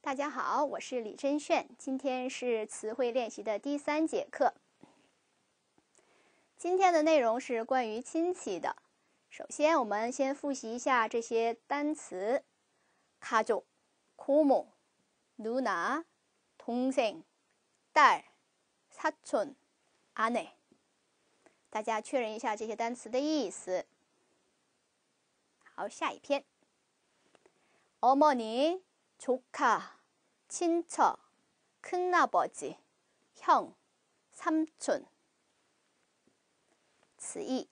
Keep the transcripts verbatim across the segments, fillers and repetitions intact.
大家好，我是李珍炫，今天是词汇练习的第三节课。今天的内容是关于亲戚的。首先，我们先复习一下这些单词：가족、고모、누나、동생、딸、사촌、아내。大家确认一下这些单词的意思。好，下一篇。어머니、조카、친척、큰아버지、형、삼촌。词义。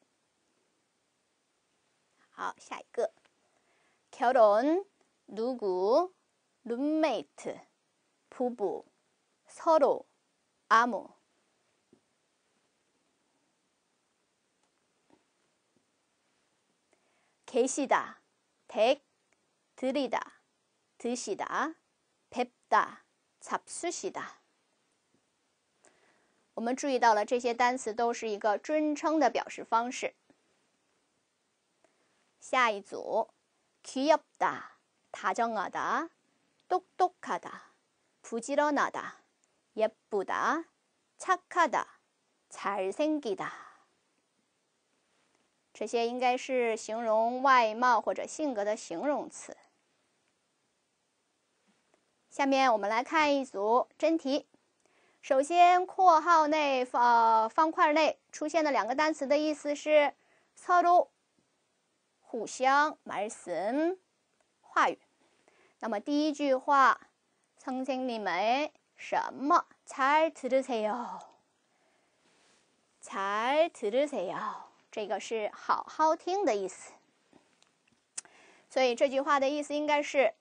好，下一个。결혼、누구、룸메이트、부부、서로、아무。계시다、댁、들이다、드시다、뵙다、잡수시다。我们注意到了，这些单词都是一个尊称的表示方式。下一组，귀엽다、다정하다、똑똑하다、부지런하다、예쁘다、착하다、잘생기다。这些应该是形容外貌或者性格的形容词。下面我们来看一组真题。首先，括号内呃方块内出现的两个单词的意思是서로、互相、말씀、话语。那么第一句话，선생님의什么잘 들으세요，잘 들으세요，这个是好好听的意思。所以这句话的意思应该是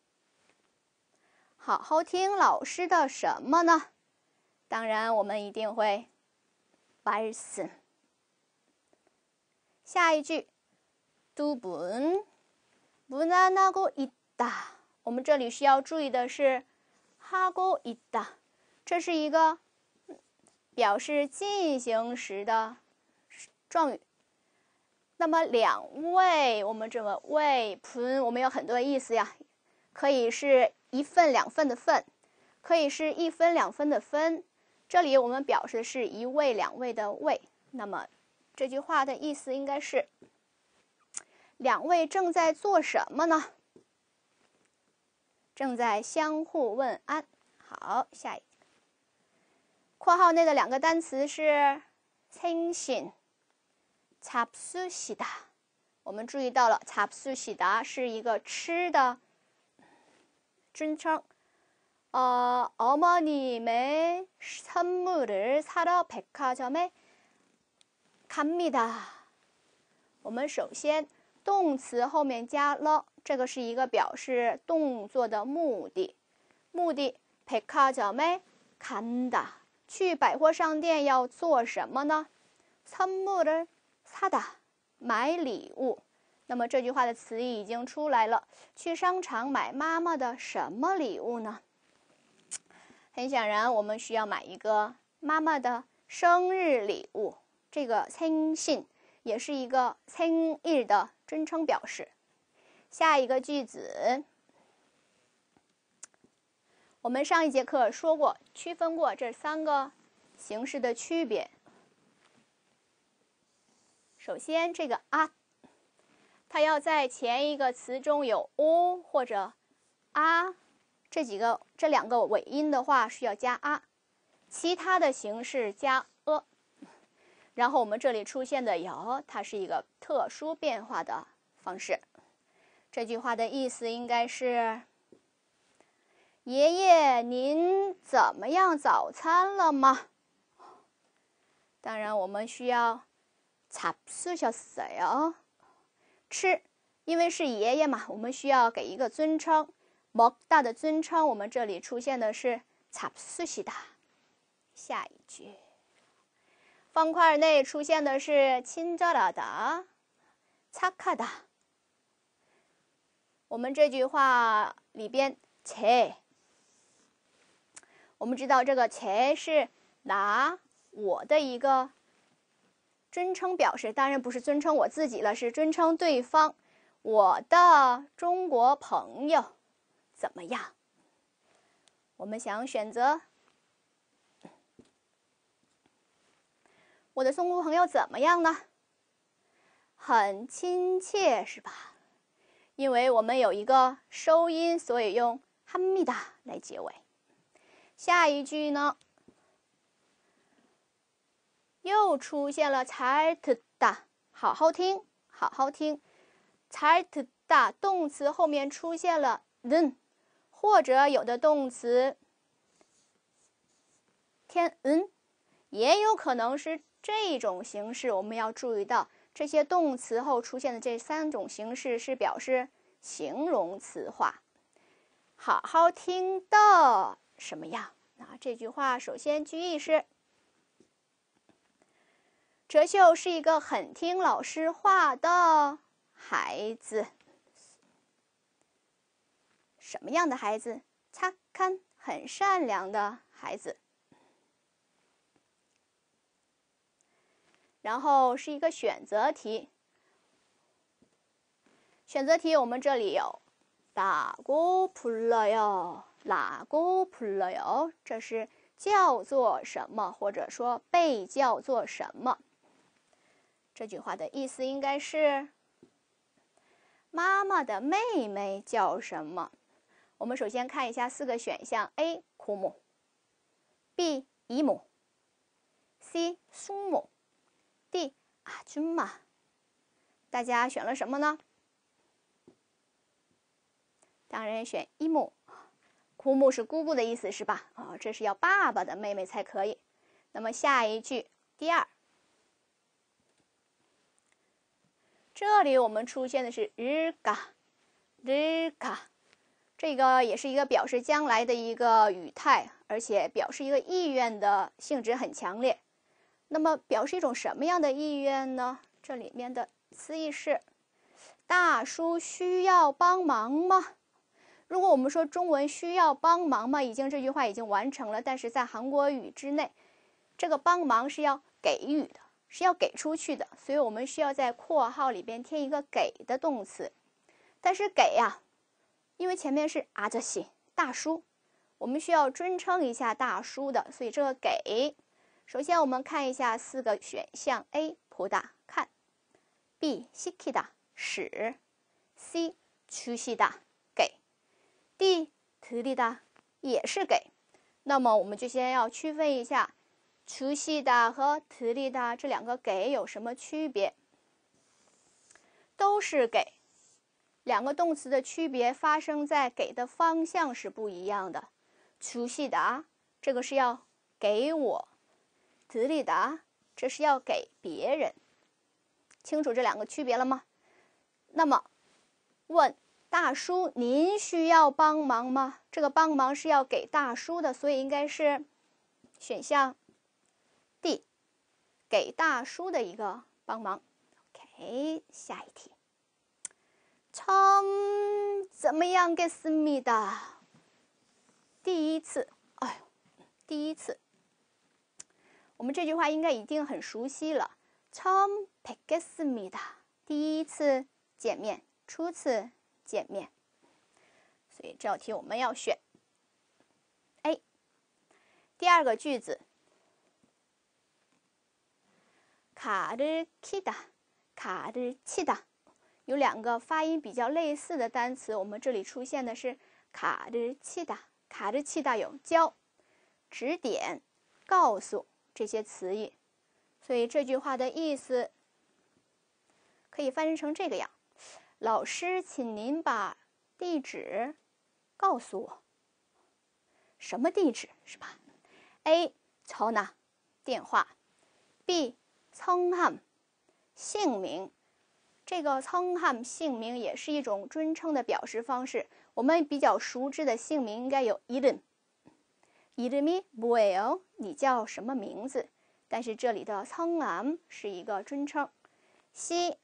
好好听老师的什么呢？当然，我们一定会말씀。下一句，두 분 무난하고 있다。我们这里需要注意的是하고 있다，这是一个表示进行时的状语。那么两位，我们这么位분，我们有很多意思呀，可以是一份两份的份，可以是一分两分的分。这里我们表示是一位两位的位。那么这句话的意思应该是两位正在做什么呢？正在相互问安。好，下一个。括号内的两个单词是생신、잡수시다。我们注意到了잡수시다是一个吃的尊称。어, 어머님의 선물을 사러 백화점에 갑니다。我们首先动词后面加了，这个是一个表示动作的目的。目的백화점에 간다，去百货商店要做什么呢？선물을 사다，买礼物。那么这句话的词义已经出来了，去商场买妈妈的什么礼物呢？很显然，我们需要买一个妈妈的生日礼物。这个생신也是一个생일的尊称表示。下一个句子，我们上一节课说过，区分过这三个形式的区别。首先，这个啊，它要在前一个词中有 o 或者啊。这几个这两个尾音的话是要加啊，其他的形式加 ơ。然后我们这里出现的有，它是一个特殊变化的方式。这句话的意思应该是：爷爷，您怎么样早餐了吗？当然，我们需要잡수셨어요，吃，因为是爷爷嘛，我们需要给一个尊称。먹다的尊称，我们这里出现的是잡수시다。下一句，方块内出现的是친절하다、착하다。我们这句话里边제，我们知道这个제是拿我的一个尊称表示，当然不是尊称我自己了，是尊称对方。我的中国朋友怎么样？ 我们想选择我的中国朋友怎么样呢？很亲切，是吧？因为我们有一个收音，所以用합니다来结尾。下一句呢，又出现了잘 듣다，好好听，好好听。잘 듣다动词后面出现了는，或者有的动词添은，也有可能是这种形式。我们要注意到，这些动词后出现的这三种形式是表示形容词化。好好听的什么样？那这句话首先句意是：哲秀是一个很听老师话的孩子。什么样的孩子？착한，很善良的孩子。然后是一个选择题。选择题我们这里有라고 불러요，라고 불러요，这是叫做什么，或者说被叫做什么。这句话的意思应该是妈妈的妹妹叫什么？我们首先看一下四个选项 ：A. 고모 B. 이모 C. 숙모 D. 아줌마。大家选了什么呢？当然选이모。고모是姑姑的意思是吧？啊、哦，这是要爸爸的妹妹才可以。那么下一句第二，这里我们出现的是를까，를까，这个也是一个表示将来的一个语态，而且表示一个意愿的性质很强烈。那么表示一种什么样的意愿呢？这里面的词义是：大叔需要帮忙吗？如果我们说中文需要帮忙吗，已经这句话已经完成了，但是在韩国语之内，这个帮忙是要给予的，是要给出去的，所以我们需要在括号里边添一个给的动词。但是给呀、啊，因为前面是阿这西大叔，我们需要尊称一下大叔的，所以这个给，首先我们看一下四个选项 ：A. 보다看 B. 시키다使 C. 주시다给 D. 드리다也是给。那么我们就先要区分一下주시다和드리다这两个给有什么区别？都是给，两个动词的区别发生在给的方向是不一样的。주시다这个是要给我，드리다这是要给别人。清楚这两个区别了吗？那么问大叔您需要帮忙吗？这个帮忙是要给大叔的，所以应该是选项 D， 给大叔的一个帮忙。 OK， 下一题。처음怎么样겠습니다？第一次，哎呦，第一次，我们这句话应该一定很熟悉了。처음 뵙겠습니다，第一次见面，初次见面。所以这道题我们要选 A。第二个句子，가르치다，가르치다，有两个发音比较类似的单词，我们这里出现的是가르치다，가르치다有教、指点、告诉这些词义，所以这句话的意思可以翻译成这个样：老师，请您把地址告诉我。什么地址是吧 ？A. 전화电话 B. 성함姓名。这个성함姓名也是一种尊称的表示方式。我们比较熟知的姓名应该有이름，이름이 뭐예요？你叫什么名字？但是这里的성함是一个尊称。C.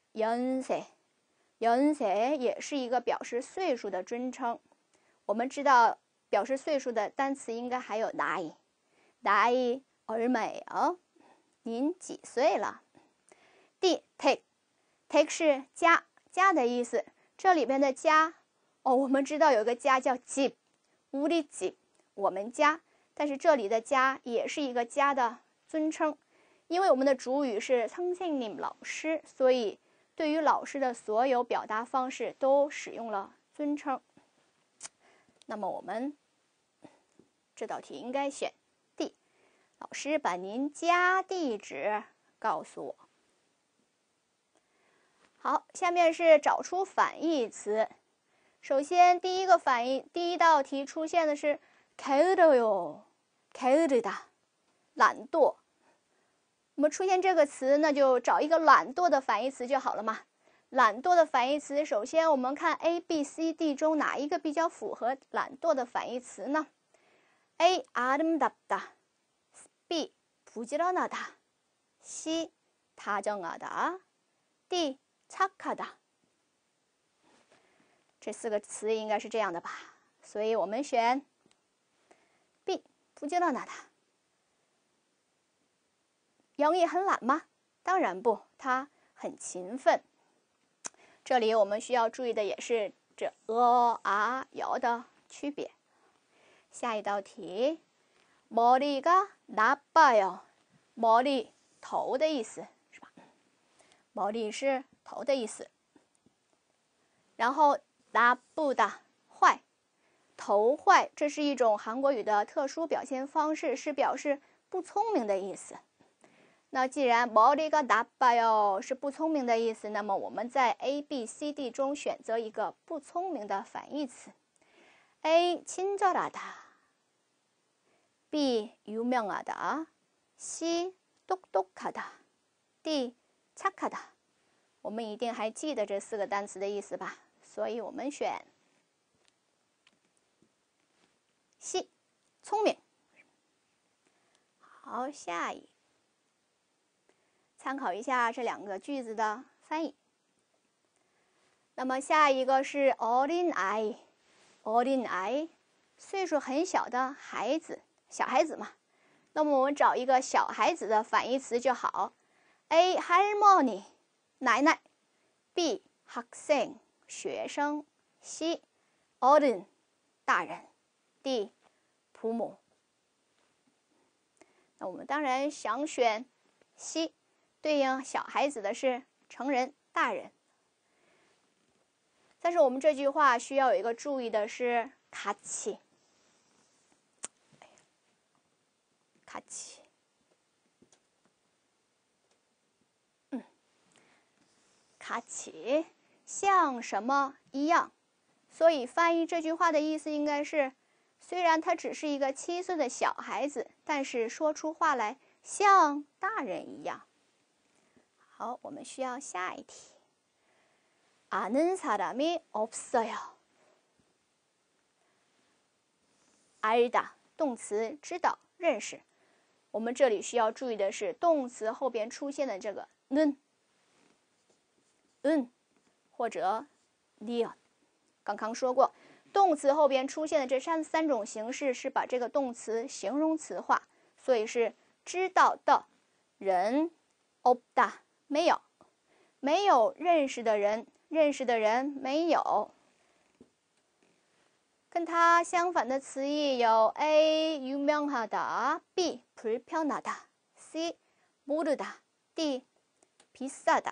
연세，연세也是一个表示岁数的尊称。我们知道表示岁数的单词应该还有나이，나이 얼마예요？您几岁了？ D. 댁， 댁是家，家的意思。这里边的家，哦，我们知道有个家叫집，우리 집， 我们家，但是这里的家也是一个家的尊称，因为我们的主语是선생님老师，所以对于老师的所有表达方式都使用了尊称。那么我们这道题应该选 D， 老师把您家地址告诉我。好，下面是找出反义词。首先，第一个反义，第一道题出现的是게으르요，게으르다，懒惰。我们出现这个词，那就找一个懒惰的反义词就好了嘛。懒惰的反义词，首先我们看 A、B、C、D 中哪一个比较符合懒惰的反义词呢 ？A. 아름답다， B. 부지런하다， C. 다정하다， D. 착하다。这四个词应该是这样的吧，所以我们选 B， 부지런하다。杨毅很懒吗？当然不，他很勤奋。这里我们需要注意的也是这 어、아、여的区别。下一道题，머리가 나빠요。머리头的意思是吧？머리是头的意思。然后나쁘다坏，头坏，这是一种韩国语的特殊表现方式，是表示不聪明的意思。那既然머리가 나빠요是不聪明的意思，那么我们在 A、B、C、D 中选择一个不聪明的反义词。A. 친절하다， B. 유명하다， C. 똑똑하다， D. 착하다。我们一定还记得这四个单词的意思吧？所以我们选 C， 聪明。好，下一。参考一下这两个句子的翻译。那么下一个是어린 아이， 어린 아이， 岁数很小的孩子，小孩子嘛。那么我们找一个小孩子的反义词就好。A. 할머니， 奶奶。B. 학생， 学生。C. 어른， 大人。D. 부모。那我们当然想选 C。对应小孩子的是成人、大人。但是我们这句话需要有一个注意的是같이，같이，嗯，같이像什么一样，所以翻译这句话的意思应该是，虽然他只是一个七岁的小孩子，但是说出话来像大人一样。好，我们需要下一题。아는 사람이 없어요。알다动词知道、认识。我们这里需要注意的是动词后边出现的这个는、은或者니。刚刚说过，动词后边出现的这三三种形式是把这个动词形容词化，所以是知道的人없다。没有，没有认识的人，认识的人没有。跟它相反的词义有 A. 유명하다， B. 불편하다， C. 모르다， D. 비싸다。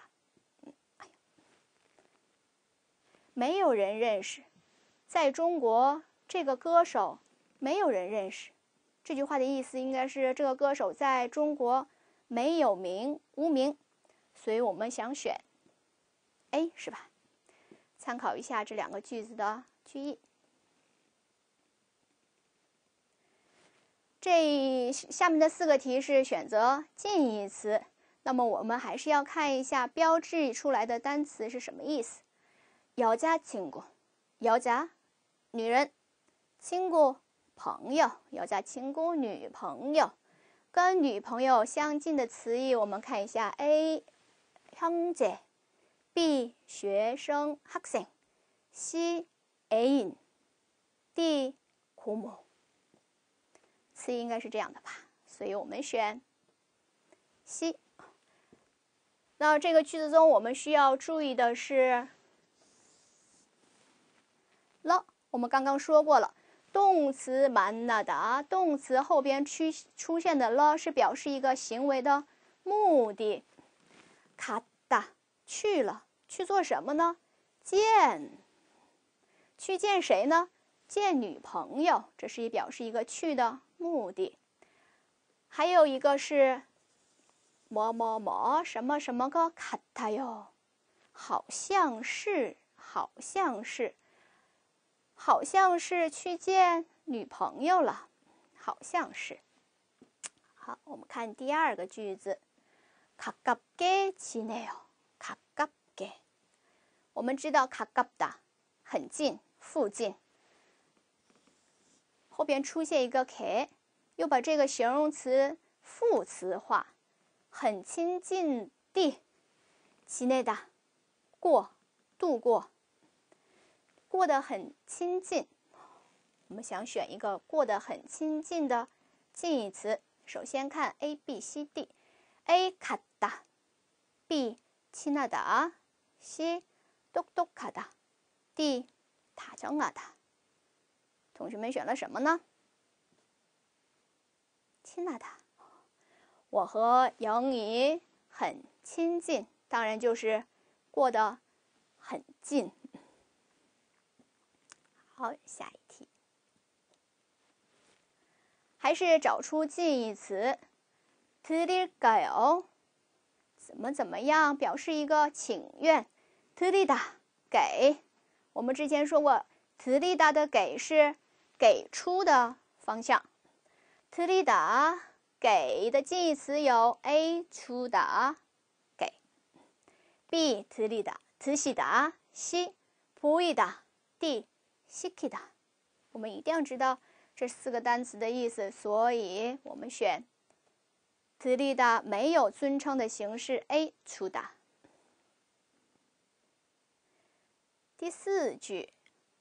没有人认识，在中国这个歌手没有人认识。这句话的意思应该是这个歌手在中国没有名，无名。所以我们想选 A 是吧？参考一下这两个句子的句意。这下面的四个题是选择近义词，那么我们还是要看一下标志出来的单词是什么意思。여자친구，여자女人，친구朋友，여자친구女朋友。跟女朋友相近的词义，我们看一下 A。형제， B. 学生학생， C. 애인， D. 고모。词义应该是这样的吧，所以我们选 C。那这个句子中我们需要注意的是了，我们刚刚说过了， 动词만나다，动词后边出出现的了是表示一个行为的目的。갔다，去了，去做什么呢？见，去见谁呢？见女朋友，这是表示一个去的目的。还有一个是某某某什么什么个같아요，好像是，好像是。好像是去见女朋友了，好像是。好，我们看第二个句子，가깝게 지내요，가깝게。我们知道가깝다很近，附近。后边出现一个게，又把这个形容词副词化，很亲近地지내다，过，度过。过得很亲近，我们想选一个过得很亲近的近义词。首先看 A B C D，A 같다， B 친하다， C 똑똑하다， D 다정하다。同学们选了什么呢？친하다，我和영희很亲近，当然就是过得很近。好，下一题，还是找出近义词。드릴까요？怎么怎么样，表示一个请愿。드리다，给。我们之前说过，드리다的给是给出的方向。드리다给的近义词有 A 주다，给。B 드리다，드시다。C 보이다。D 시키다，我们一定要知道这四个单词的意思，所以我们选드리다没有尊称的形式 A 주다。第四句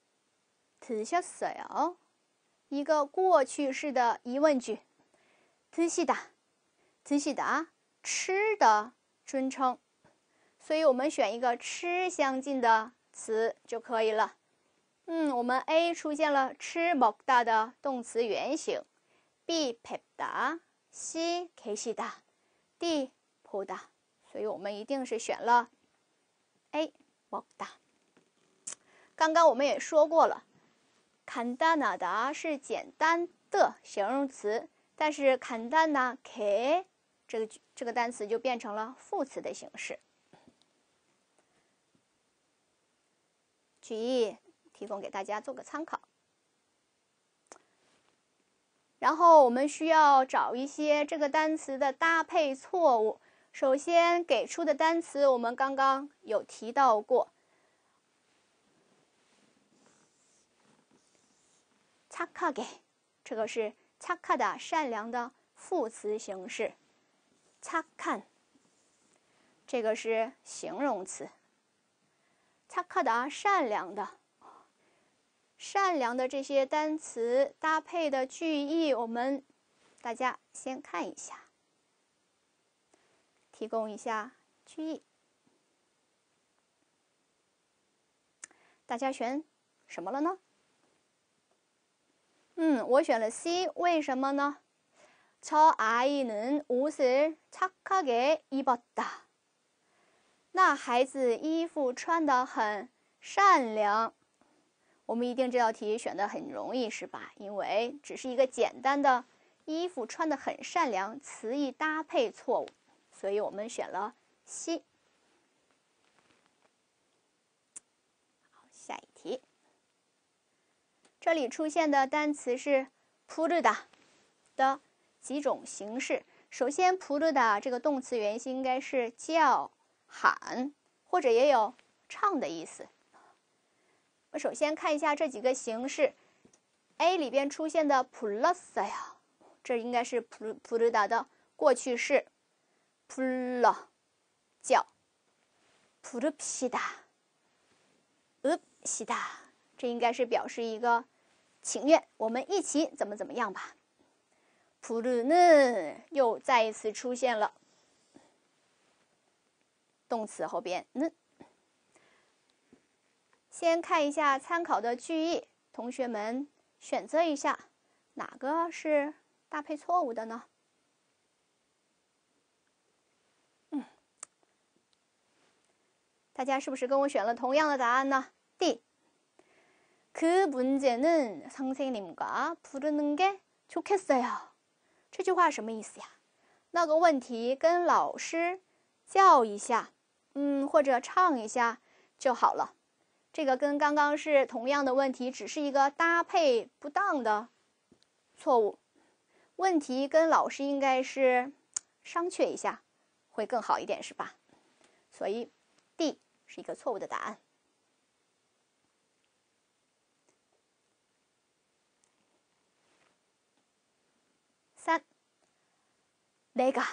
드셨어요，一个过去式的疑问句。드시다，드시다吃的尊称，所以我们选一个吃相近的词就可以了。嗯，我们 A 出现了吃먹다的动词原形 ，B 뵙다， C 계시다， D 보다， 所以我们一定是选了 A 먹다。刚刚我们也说过了，간단하다是简单的形容词，但是간단하게这个这个单词就变成了副词的形式。句一。提供给大家做个参考，然后我们需要找一些这个单词的搭配错误。首先给出的单词我们刚刚有提到过，착하게这个是착하다善良的副词形式，착한这个是形容词，착하다善良的。善良的这些单词搭配的句意，我们大家先看一下，提供一下句意。大家选什么了呢？嗯，我选了 C， 为什么呢？저 아이는 옷을 착하게 입었다。那孩子衣服穿得很善良。我们一定这道题选得很容易是吧？因为只是一个简单的衣服穿得很善良，词义搭配错误，所以我们选了 C。好，下一题。这里出现的单词是 부르다的几种形式。首先 부르다这个动词原形应该是叫、喊，或者也有唱的意思。我首先看一下这几个形式 ，A 里边出现的 불렀어요， 这应该是 부르다的过去式 ，불러叫 부릅시다 읍시다， 这应该是表示一个请愿，我们一起怎么怎么样吧。부르는又再一次出现了，动词后边는。先看一下参考的句意，同学们选择一下哪个是搭配错误的呢？嗯，大家是不是跟我选了同样的答案呢？ D. 그 문제는 선생님과 부르는 게 좋겠어요. 这句话什么意思呀？那个问题跟老师叫一下，嗯，或者唱一下就好了。这个跟刚刚是同样的问题，只是一个搭配不当的错误。问题跟老师应该是商榷一下，会更好一点，是吧？所以 D 是一个错误的答案。三 내가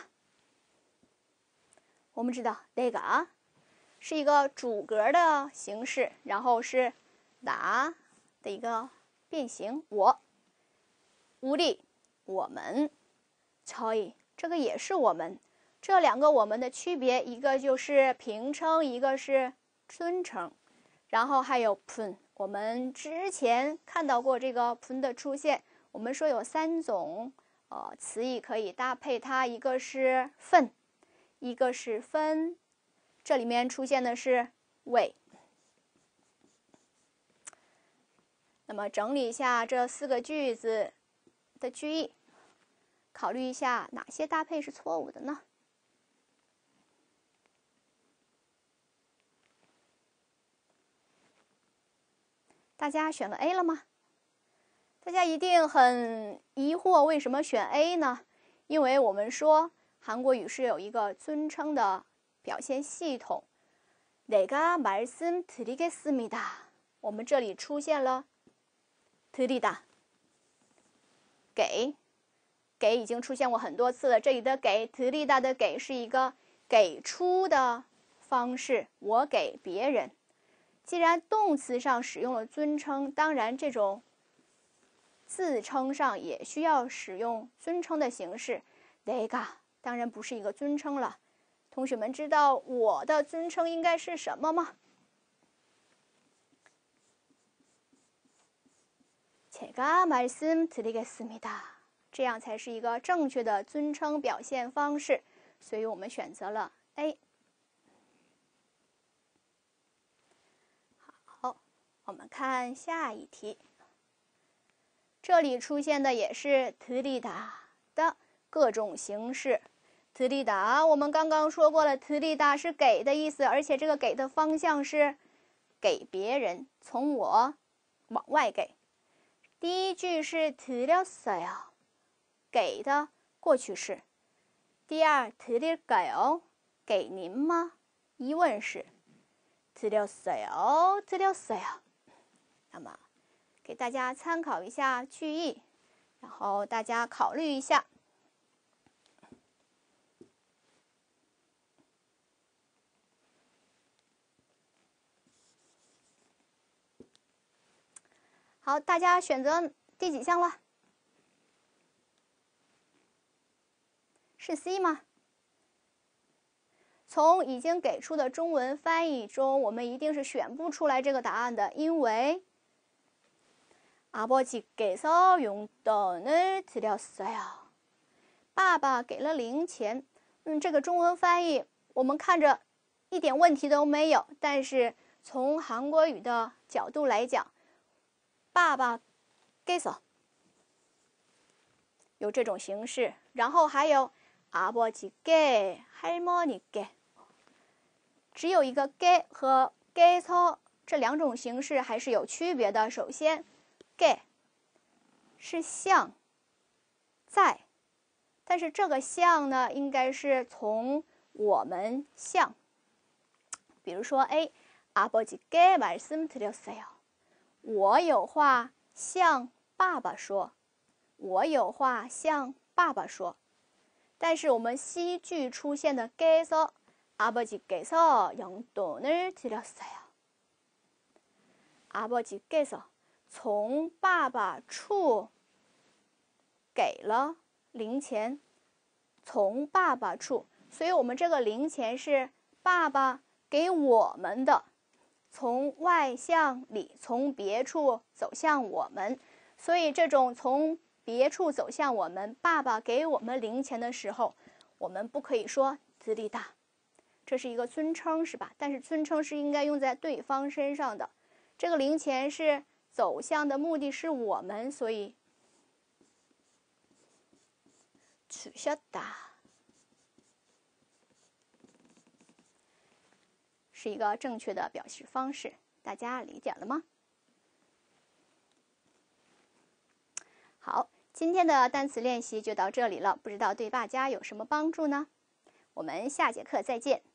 我们知道 내가 是一个主格的形式，然后是나的一个变形，我우리我们저희这个也是我们，这两个我们的区别，一个就是平称，一个是尊称，然后还有분，我们之前看到过这个분的出现，我们说有三种呃词义可以搭配它，一个是份，一个是分，这里面出现的是为。那么整理一下这四个句子的句意，考虑一下哪些搭配是错误的呢？大家选了 A 了吗？大家一定很疑惑，为什么选 A 呢？因为我们说韩国语是有一个尊称的表现系统。내가 말씀드리겠습니다。我们这里出现了드리다，给，给已经出现过很多次了。这里的给드리다的给是一个给出的方式，我给别人。既然动词上使用了尊称，当然这种自称上也需要使用尊称的形式。내가当然不是一个尊称了。同学们知道我的尊称应该是什么吗？제가 말씀드리겠습니다。这样才是一个正确的尊称表现方式，所以我们选择了 A。好，我们看下一题。这里出现的也是드리다的各种形式。드리다我们刚刚说过了，드리다是给的意思，而且这个给的方向是给别人，从我往外给。第一句是드렸어요，给的过去式。第二드릴까요，给您吗？疑问式。드렸어요，드렸어요。那么给大家参考一下句意，然后大家考虑一下。好，大家选择第几项了？是 C 吗？从已经给出的中文翻译中，我们一定是选不出来这个答案的，因为아버지께서 용돈을 드렸어요。爸爸给了零钱。嗯，这个中文翻译我们看着一点问题都没有，但是从韩国语的角度来讲，爸爸께서有这种形式，然后还有아버지께 할머니께，只有一个께和께서这两种形式还是有区别的。首先께是向在，但是这个向呢应该是从我们向，比如说 A 아버지께 말씀드렸어요，我有话向爸爸说，我有话向爸爸说。但是我们西句出现的께서 아버지께서 용돈을 드렸어요。아버지께서从爸爸处给了零钱，从爸爸处，所以我们这个零钱是爸爸给我们的，从外向里，从别处走向我们， 所以这种从别处走向我们，爸爸给我们零钱的时候，我们不可以说自立大，这是一个尊称，是吧？但是尊称是应该用在对方身上的。这个零钱是走向的目的是我们，所以주셨다是一个正确的表示方式，大家理解了吗？好，今天的单词练习就到这里了，不知道对大家有什么帮助呢？我们下节课再见。